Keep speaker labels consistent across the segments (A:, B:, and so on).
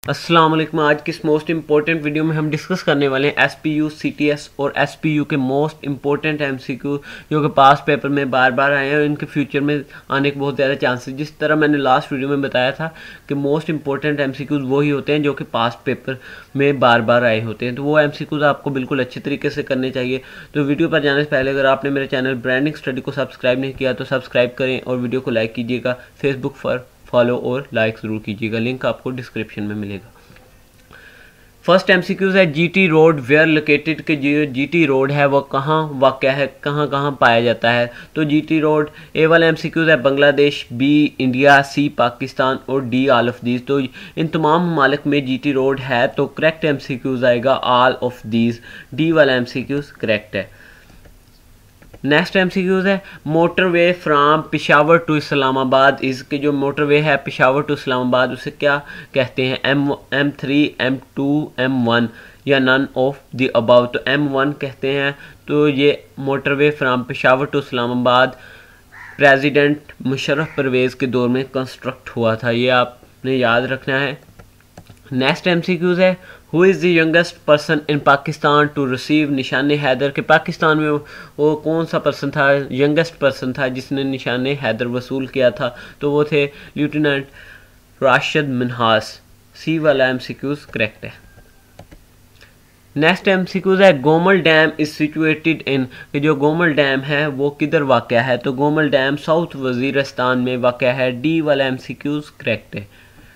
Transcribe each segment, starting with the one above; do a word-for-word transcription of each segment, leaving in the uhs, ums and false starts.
A: अस्सलाम वालेकुम। आज की इस मोस्ट इंपॉर्टेंट वीडियो में हम डिस्कस करने वाले हैं एसपीयू, सीटीएस और एसपीयू के मोस्ट इंपॉर्टेंट एमसीक्यू जो कि पास पेपर में बार बार आए हैं और इनके फ्यूचर में आने के बहुत ज़्यादा चांसेस। जिस तरह मैंने लास्ट वीडियो में बताया था कि मोस्ट इंपॉर्टेंट एमसीक्यूज़ वही होते हैं जो कि पास पेपर में बार बार आए होते हैं, तो वो एमसीक्यूज़ आपको बिल्कुल अच्छे तरीके से करने चाहिए। तो वीडियो पर जाने से पहले अगर आपने मेरे चैनल ब्रांडिंग स्टडी को सब्सक्राइब नहीं किया तो सब्सक्राइब करें और वीडियो को लाइक कीजिएगा। फेसबुक पर फॉलो और लाइक ज़रूर कीजिएगा, लिंक आपको डिस्क्रिप्शन में मिलेगा। फर्स्ट एमसीक्यूज है जीटी रोड वेयर लोकेटेड के जो जीटी रोड है वो कहाँ वाक़या है, कहाँ कहाँ पाया जाता है। तो जीटी रोड ए वाला एमसीक्यूज है Bangladesh, B India, C Pakistan और डी ऑल ऑफ दीज। तो इन तमाम ममालिक में जीटी रोड है, तो करेक्ट एमसीक्यूज आएगा ऑल ऑफ दीज। डी वाला एमसीक्यूज करेक्ट है। नेक्स्ट एमसीक्यूज है motorway from Peshawar to Islamabad. इसके जो मोटरवे है पेशावर टू इस्लामाबाद उसे क्या कहते हैं, M M three M two M one या नन ऑफ द अबव। तो एम वन कहते हैं। तो ये motorway from Peshawar to Islamabad president Musharraf Pervez के दौर में कंस्ट्रक्ट हुआ था, ये आपने याद रखना है। नेक्स्ट एमसीक्यूज है who is the youngest person in Pakistan to receive Nishan Haider. के पाकिस्तान में वो कौन सा पर्सन था, यंगेस्ट पर्सन था जिसने निशान हैदर वसूल किया था। तो वो थे लेफ्टिनेंट राशिद मिन्हास। सी वाला एमसीक्यूज करेक्ट है। नेक्स्ट एमसीक्यूज है Gomal dam is situated in. कि जो गोमल डैम है वो किधर वाक़या है। तो गोमल डैम साउथ वजीरिस्तान में वाक़या है। डी वाला एमसीक्यूज करेक्ट है।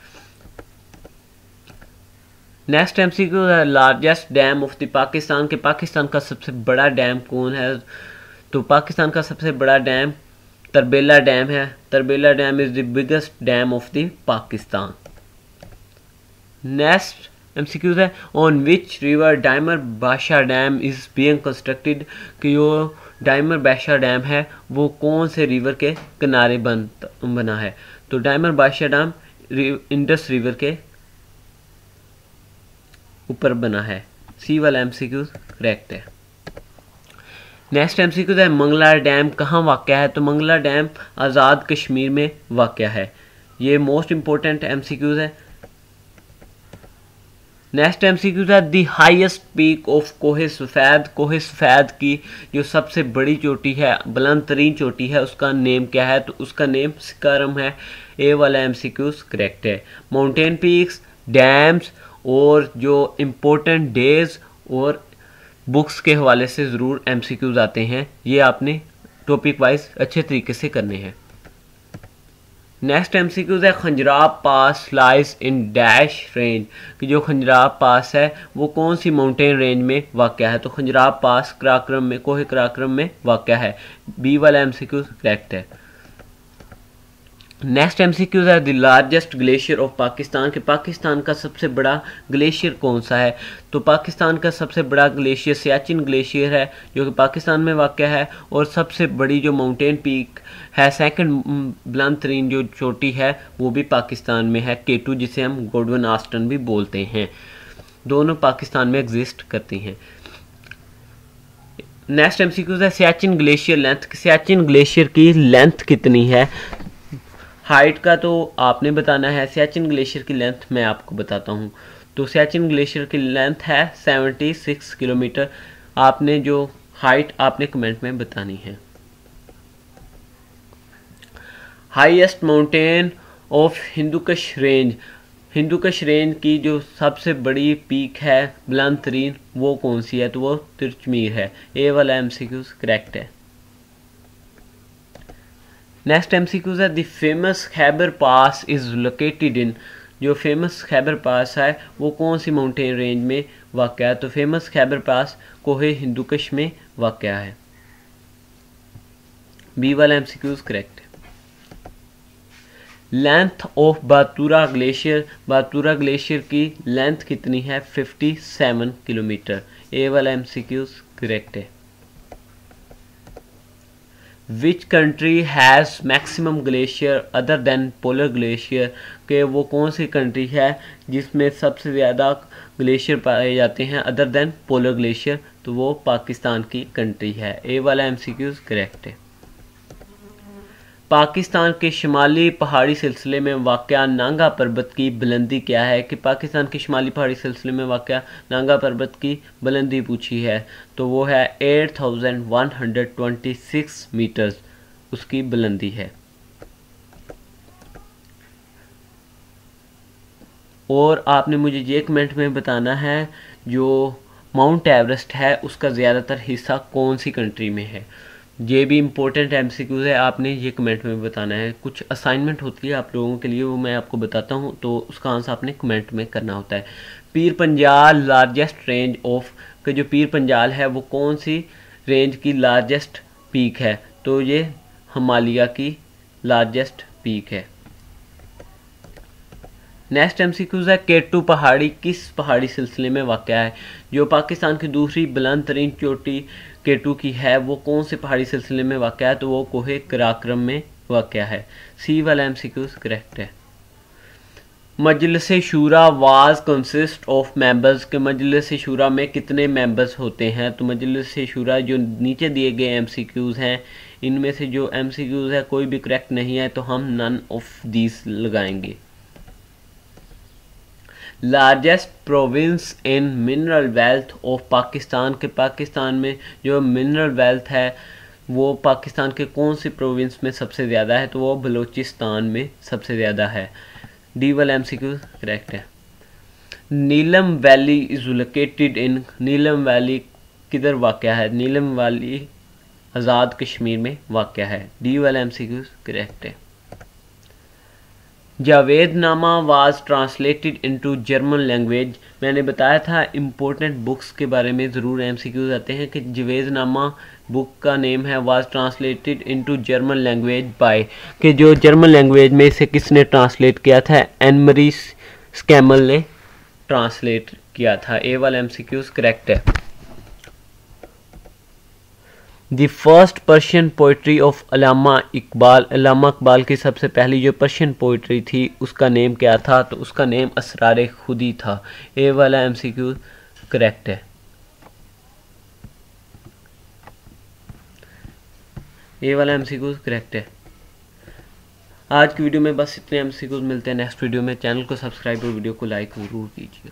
A: नेक्स्ट एमसीक्यू है largest dam of the Pakistan. के पाकिस्तान का सबसे बड़ा डैम कौन है। तो पाकिस्तान का सबसे बड़ा डैम तरबेला डैम है। Tarbela dam is the biggest dam of the Pakistan. Next MCQs है ऑन विच रिवर डायमर बादशाह डैम इज बीइंग कंस्ट्रक्टेड। कि जो डायमर बादशाह डैम है वो कौन से रिवर के किनारे बन बना है। तो डायमर बादशाह डैम इंडस रिवर के ऊपर बना है। सी वाला एमसीक्यूज करेक्ट है। नेक्स्ट एमसीक्यूज है मंगला डैम कहाँ वाक़या है। तो मंगला डैम आज़ाद कश्मीर में वाक़या है। ये मोस्ट इंपॉर्टेंट एमसीक्यूज है। नेक्स्ट एमसीक्यूज है the highest peak of Kohe Safed. कोहे सफ़ेद की जो सबसे बड़ी चोटी है, बुलंद तरीन चोटी है, उसका नेम क्या है। तो उसका नेम सिकारम है। ए वाला एमसीक्यूज करेक्ट है। माउंटेन पीक्स, डैम्स और जो इम्पोर्टेंट डेज और बुक्स के हवाले से ज़रूर एमसीक्यूज आते हैं, ये आपने टॉपिक वाइज अच्छे तरीके से करने हैं। नेक्स्ट एमसीक्यूज है Khunjerab pass lies in dash range. कि जो खंजराब पास है वो कौन सी माउंटेन रेंज में वाक़या है। तो खंजराब पास कराक्रम में, कोहे कराक्रम में वाक़या है। बी वाला एमसीक्यूज करेक्ट है। नेक्स्ट एमसीक्यूज है the largest glacier of Pakistan. के पाकिस्तान का सबसे बड़ा ग्लेशियर कौन सा है। तो पाकिस्तान का सबसे बड़ा ग्लेशियर सियाचिन ग्लेशियर है जो कि पाकिस्तान में वाक़या है। और सबसे बड़ी जो माउंटेन पीक है, सेकंड बुलंद तरीन जो चोटी है वो भी पाकिस्तान में है, केटू, जिसे हम गोडवन आस्टन भी बोलते हैं। दोनों पाकिस्तान में एग्जिस्ट करती हैं। नेक्स्ट एमसीक्यूज है Siachen glacier length. Siachen glacier की लेंथ कितनी है। हाइट का तो आपने बताना है, सियाचिन ग्लेशियर की लेंथ मैं आपको बताता हूँ। तो सियाचिन ग्लेशियर की लेंथ है छिहत्तर किलोमीटर। आपने जो हाइट आपने कमेंट में बतानी है। Highest mountain of Hindu Kush range. Hindu Kush range की जो सबसे बड़ी पीक है बुलंद तरीन वो कौन सी है। तो वो तिरचमीर है। ए वाला एमसीक्यूज करेक्ट है। नेक्स्ट एमसीक्यूज है the famous Khyber pass is located in. जो फेमस खैबर पास है वो कौन सी माउंटेन रेंज में वाक़या है। तो फेमस खैबर पास कोहे हिंदुकुश में वाक़या है। बी वाला एमसीक्यूज करेक्ट है। Length of Batura glacier. Batura glacier की लेंथ कितनी है, सत्तावन किलोमीटर। ए वाला एमसीक्यूज करेक्ट है। Which country has maximum glacier other than polar glacier. के वो कौन सी कंट्री है जिसमें सबसे ज़्यादा ग्लेशियर पाए जाते हैं अदर देन पोलर ग्लेशियर। तो वो पाकिस्तान की कंट्री है। ए वाला एमसीक्यूज करेक्ट है। पाकिस्तान के शुमाली पहाड़ी सिलसिले में वाक़या नांगा पर्वत की बुलंदी क्या है? कि पाकिस्तान के शुमाली पहाड़ी सिलसिले में वाक़या नांगा पर्वत की बुलंदी पूछी है, तो वो है eight thousand one hundred twenty six metres उसकी बुलंदी है। और आपने मुझे ये कमेंट में बताना है जो माउंट एवरेस्ट है उसका ज़्यादातर हिस्सा कौन सी कंट्री में है। ये भी इम्पोर्टेंट एमसीक्यूज़ है, आपने ये कमेंट में बताना है। कुछ असाइनमेंट होती है आप लोगों के लिए, वो मैं आपको बताता हूँ, तो उसका आंसर आपने कमेंट में करना होता है। Pir Panjal largest range of के जो पीर पंजाल है वो कौन सी रेंज की लार्जेस्ट पीक है? तो ये हिमालय की लार्जेस्ट पीक है। नेक्स्ट एमसीक्यूज़ है केटू पहाड़ी किस पहाड़ी सिलसिले में वाक़या है? जो पाकिस्तान की दूसरी बुलंद तरीन चोटी केटू की है वो कौन से पहाड़ी सिलसिले में वाक़या है? तो वो कोहे कराक्रम में वाक़या है। सी वाला एमसीक्यूज़ करेक्ट है। मजलिस शूरा वाज कंसिस्ट ऑफ मेंबर्स के मजलिस शूरा में कितने मेंबर्स होते हैं? तो मजलिस शूरा जो नीचे दिए गए एमसीक्यूज़ हैं इनमें से जो एमसीक्यूज़ है कोई भी करेक्ट नहीं है, तो हम नन ऑफ दीज लगाएंगे। Largest province in mineral wealth of Pakistan के पाकिस्तान में जो मिनरल वेल्थ है वो पाकिस्तान के कौन सी प्रोविंस में सबसे ज़्यादा है? तो वो बलूचिस्तान में सबसे ज़्यादा है। डी वाला एमसीक्यू करेक्ट है। Neelam valley is located in Neelam valley किधर वाक़या है? नीलम वैली आज़ाद कश्मीर में वाक़या है। डी वाला एमसीक्यू करेक्ट है। Javednama was translated into German language. मैंने बताया था इम्पोर्टेंट बुक्स के बारे में ज़रूर एमसीक्यूज आते हैं कि जावेदनामा बुक का नेम है was translated into German language by कि जो जर्मन लैंग्वेज में इसे किसने ट्रांसलेट किया था? एन मरी स्कैमल ने ट्रांसलेट किया था। ए वाला एमसीक्यूज करेक्ट है। The first Persian poetry of Allama Iqbal Allama Iqbal की सबसे पहली जो पर्शियन पोइट्री थी उसका नेम क्या था? तो उसका नेम असरार खुदी था। ए वाला एमसीक्यू करेक्ट है। ए वाला एमसीक्यू करेक्ट है। आज की वीडियो में बस इतने एमसीक्यूज मिलते हैं नेक्स्ट वीडियो में। चैनल को सब्सक्राइब और वीडियो को लाइक जरूर कीजिए।